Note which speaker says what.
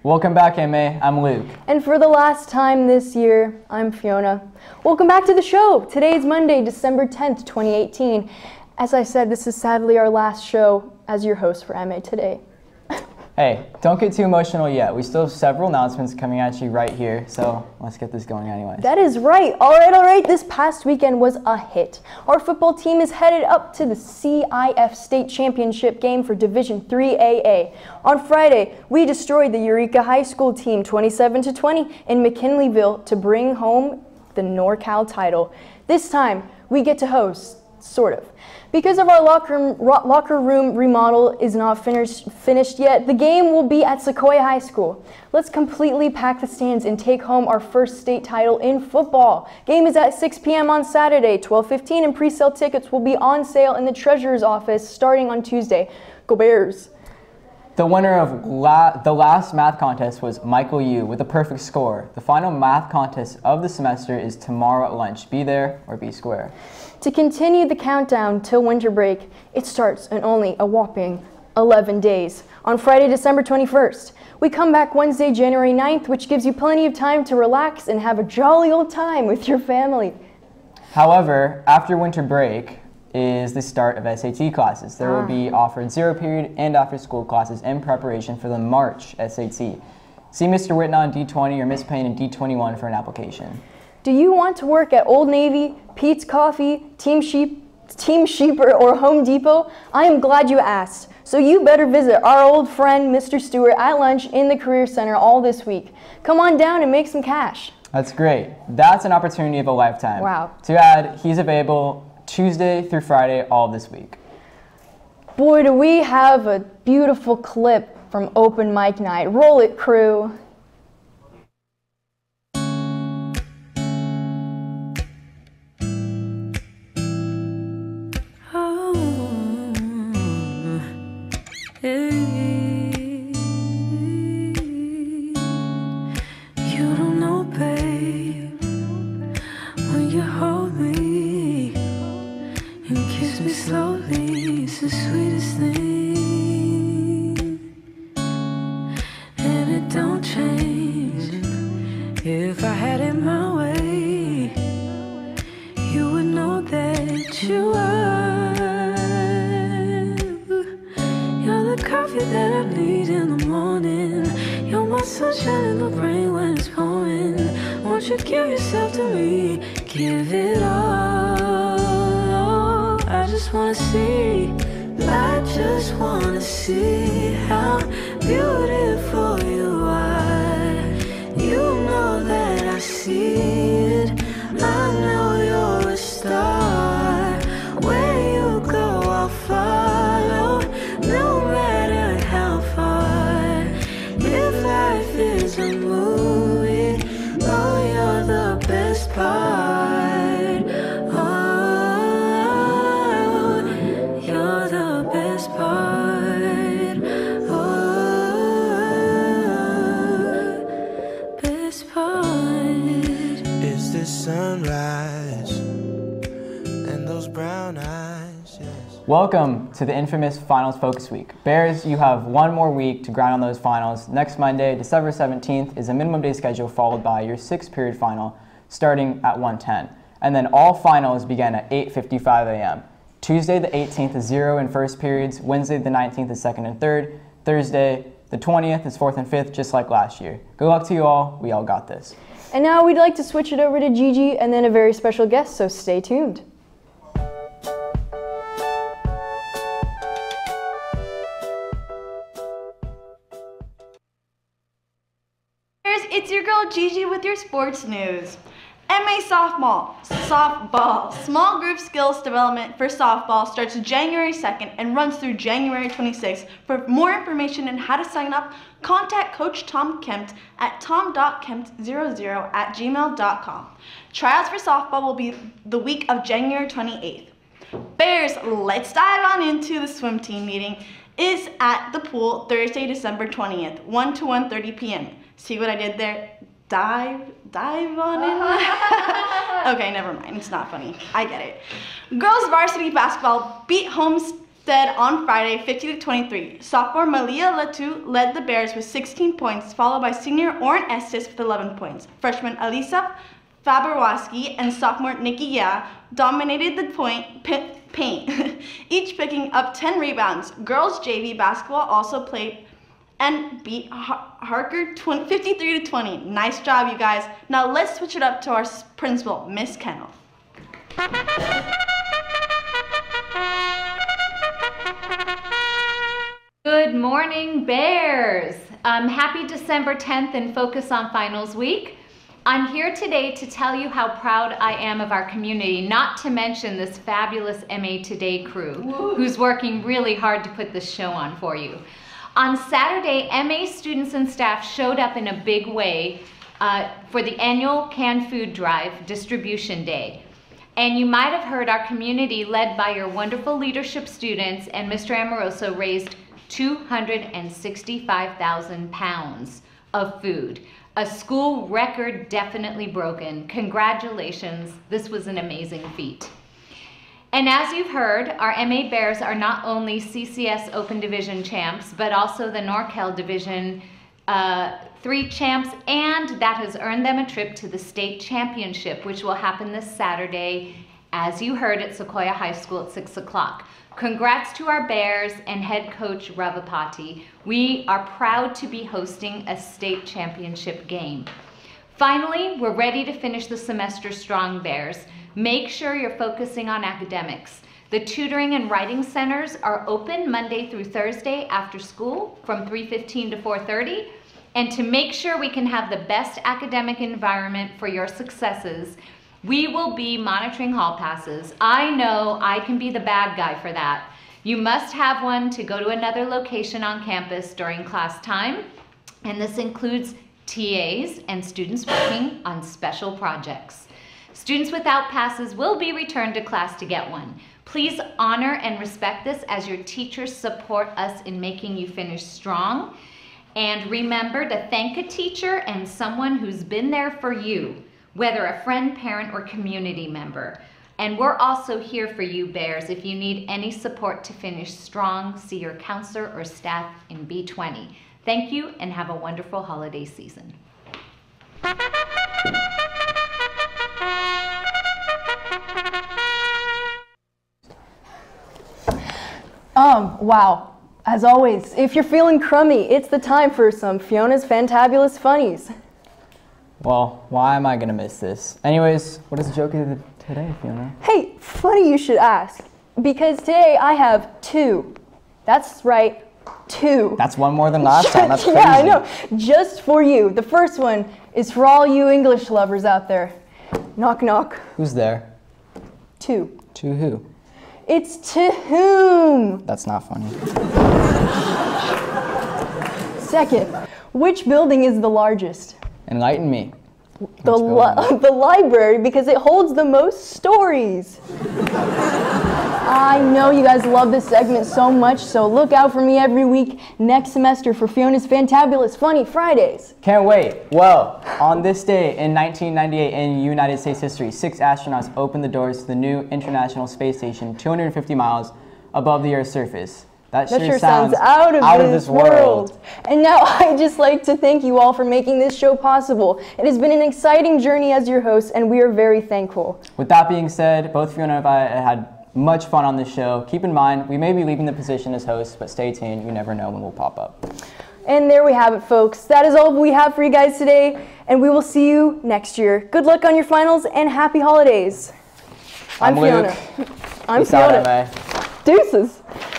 Speaker 1: Welcome back, M-A. I'm Luke.
Speaker 2: And for the last time this year, I'm Fiona. Welcome back to the show. Today is Monday, December 10th, 2018. As I said, this is sadly our last show as your host for M-A today.
Speaker 1: Hey, don't get too emotional yet. We still have several announcements coming at you right here, so let's get this going anyways.
Speaker 2: That is right. All right. This past weekend was a hit. Our football team is headed up to the CIF State Championship game for Division 3AA. On Friday, we destroyed the Eureka High School team 27-20 in McKinleyville to bring home the NorCal title. This time, we get to host, sort of. Because of our locker room remodel is not finished yet, the game will be at Sequoia High School. Let's completely pack the stands and take home our first state title in football. Game is at 6 p.m. on Saturday, 12:15, and pre-sale tickets will be on sale in the treasurer's office starting on Tuesday. Go Bears!
Speaker 1: The winner of the last math contest was Michael Yu with a perfect score. The final math contest of the semester is tomorrow at lunch. Be there or be square.
Speaker 2: To continue the countdown till winter break, it starts in only a whopping 11 days. On Friday, December 21st, we come back Wednesday, January 9th, which gives you plenty of time to relax and have a jolly old time with your family.
Speaker 1: However, after winter break is the start of SAT classes. There will be offered zero period and after school classes in preparation for the March SAT. See Mr. Whitnall in D20 or Miss Payne in D21 for an application.
Speaker 2: Do you want to work at Old Navy, Pete's Coffee, Team Sheeper, or Home Depot? I am glad you asked. So you better visit our old friend, Mr. Stewart, at lunch in the Career Center all this week. Come on down and make some cash.
Speaker 1: That's great. That's an opportunity of a lifetime.
Speaker 2: Wow.
Speaker 1: To add, he's available Tuesday through Friday all this week.
Speaker 2: Boy, do we have a beautiful clip from Open Mic Night. Roll it, crew.
Speaker 3: If I had it my way, you would know that you are. You're the coffee that I need in the morning. You're my sunshine in the rain when it's pouring. Won't you give yourself to me? Give it all. I just wanna see. I just wanna see how beautiful you are. You know that I see it. I know you're a star. Where you go, I'll follow, no matter how far. If life is a movie, oh, you're the best part. Oh, you're the best part. Oh, best part.
Speaker 4: Is this sunrise and those brown eyes? Yes.
Speaker 1: Welcome to the infamous Finals Focus Week. Bears, you have one more week to grind on those finals. Next Monday, December 17th, is a minimum day schedule followed by your 6-period final starting at 1:10. And then all finals begin at 8:55 a.m. Tuesday the 18th is 0 in first periods, Wednesday the 19th is 2nd and 3rd, Thursday the 20th is 4th and 5th, just like last year. Good luck to you all, we all got this.
Speaker 2: And now we'd like to switch it over to Gigi and then a very special guest, so stay tuned.
Speaker 5: It's your girl Gigi with your sports news. M-A softball, small group skills development for softball starts January 2nd and runs through January 26th. For more information on how to sign up, contact Coach Tom Kempt at tom.kempt00@gmail.com. Tryouts for softball will be the week of January 28th. Bears, let's dive on into the swim team meeting. Is at the pool Thursday, December 20th, 1 to 1:30 p.m. See what I did there? Dive on in. Okay, never mind. It's not funny. I get it. Girls varsity basketball beat Homestead Stead on Friday, 50-23. Sophomore Malia Latu led the Bears with 16 points, followed by senior Oren Estes with 11 points. Freshman Elisa Faberwaski and sophomore Nikki Ya dominated the paint, each picking up 10 rebounds. Girls JV basketball also played and beat Harker 53-20. Nice job, you guys. Now let's switch it up to our principal, Miss Kennel.
Speaker 6: Good morning, Bears. Happy December 10th and Focus on Finals Week. I'm here today to tell you how proud I am of our community, not to mention this fabulous MA Today crew, who's working really hard to put this show on for you. On Saturday, MA students and staff showed up in a big way for the annual canned food drive distribution day. And you might have heard our community, led by your wonderful leadership students and Mr. Amoroso, raised 265,000 pounds of food. A school record definitely broken. Congratulations, this was an amazing feat. And as you've heard, our MA Bears are not only CCS Open Division champs, but also the NorCal Division 3 champs, and that has earned them a trip to the state championship, which will happen this Saturday, as you heard, at Sequoia High School at 6 o'clock. Congrats to our Bears and head coach Ravapati. We are proud to be hosting a state championship game. Finally, we're ready to finish the semester strong, Bears. Make sure you're focusing on academics. The tutoring and writing centers are open Monday through Thursday after school from 3:15 to 4:30. And to make sure we can have the best academic environment for your successes, we will be monitoring hall passes. I know I can be the bad guy for that. You must have one to go to another location on campus during class time, and this includes TAs and students working on special projects. Students without passes will be returned to class to get one. Please honor and respect this as your teachers support us in making you finish strong. And remember to thank a teacher and someone who's been there for you, whether a friend, parent, or community member. And we're also here for you, Bears. If you need any support to finish strong, see your counselor or staff in B20. Thank you and have a wonderful holiday season.
Speaker 2: Wow. As always, if you're feeling crummy, it's the time for some Fiona's Fantabulous Funnies.
Speaker 1: Well, why am I going to miss this? Anyways, what is the joke of today, Fiona?
Speaker 2: Hey, funny you should ask, because today I have 2. That's right, 2.
Speaker 1: That's one more than last time. That's crazy.
Speaker 2: Yeah, I know. Just for you. The first one is for all you English lovers out there. Knock, knock.
Speaker 1: Who's there?
Speaker 2: 2.
Speaker 1: To who?
Speaker 2: It's to whom?
Speaker 1: That's not funny.
Speaker 2: Second, which building is the largest?
Speaker 1: Enlighten me.
Speaker 2: The library, because it holds the most stories. I know you guys love this segment so much, so look out for me every week next semester for Fiona's Fantabulous Funny Fridays.
Speaker 1: Can't wait. Well, on this day in 1998 in United States history, 6 astronauts opened the doors to the new International Space Station 250 miles above the Earth's surface. That sure sounds
Speaker 2: out of this world. And now I'd just like to thank you all for making this show possible. It has been an exciting journey as your hosts, and we are very thankful.
Speaker 1: With that being said, both Fiona and I had much fun on this show. Keep in mind, we may be leaving the position as hosts, but stay tuned. You never know when we'll pop up.
Speaker 2: And there we have it, folks. That is all we have for you guys today, and we will see you next year. Good luck on your finals, and happy holidays. I'm Fiona.
Speaker 1: I'm Fiona.
Speaker 2: Deuces.